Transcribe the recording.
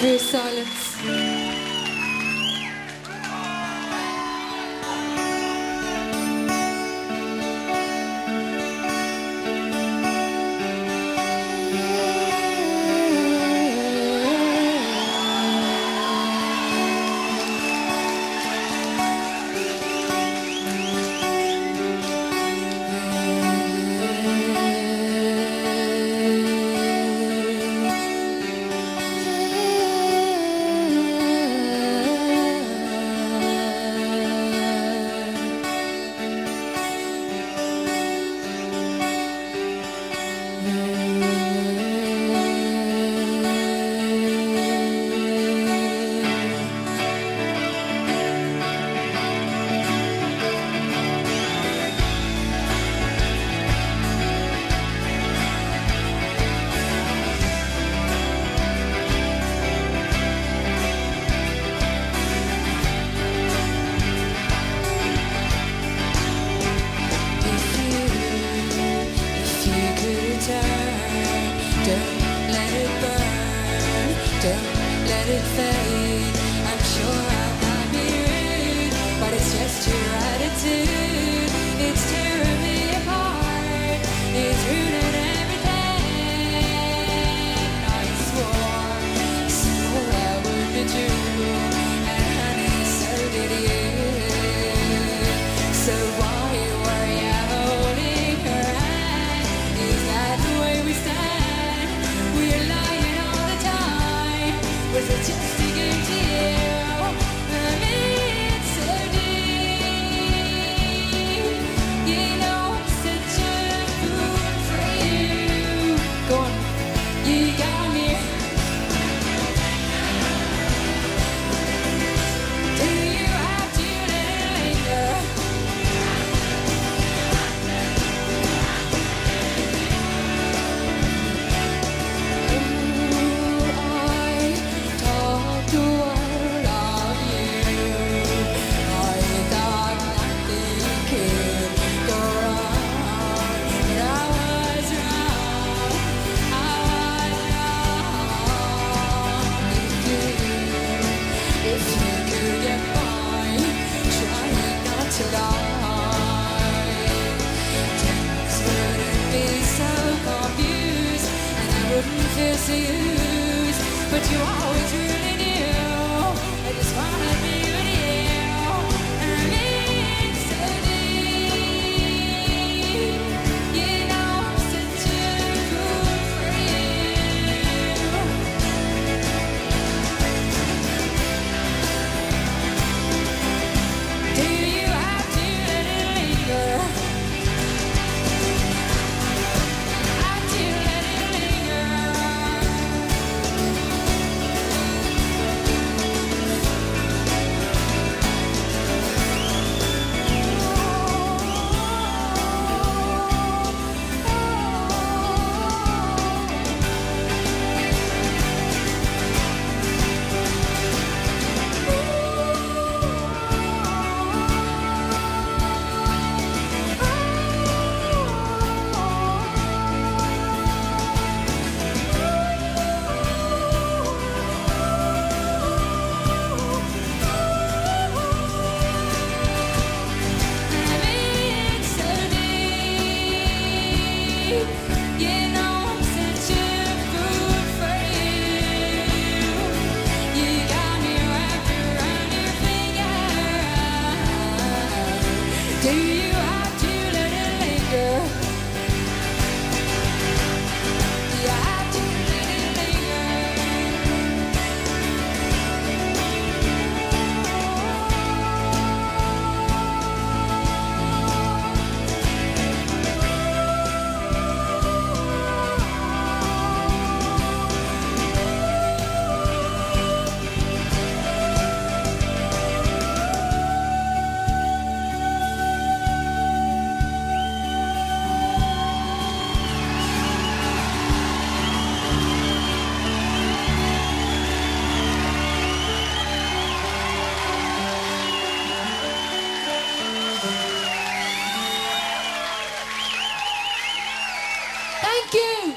for your silence. Don't let it burn, don't let it fade. I'm sure I might be rude, but it's just your attitude. It's tearing me apart, it's ruining everything. I swore I would be true, and honey, so did you. So why were you holding her hand? Is that the way we stand? We're lying all the time. Was it just to get to you? I mean, so deep. You know I'm such a fool for you. Go on, you got me. Do you have to let it linger? Feel so used, but you always really knew. I just wanna be with you, and I mean so deep. You know I'm such a fool for you. Do you have to let it linger? Have to let it linger? Do you have to let it linger? Do you have to let it linger? Thank you.